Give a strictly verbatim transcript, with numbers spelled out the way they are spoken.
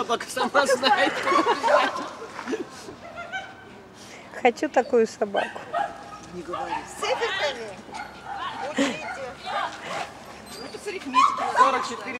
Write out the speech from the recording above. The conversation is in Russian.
собака сама знает. Хочу такую собаку. Не говори. С циферками? Учите. Это с арифметикой. сорок четыре.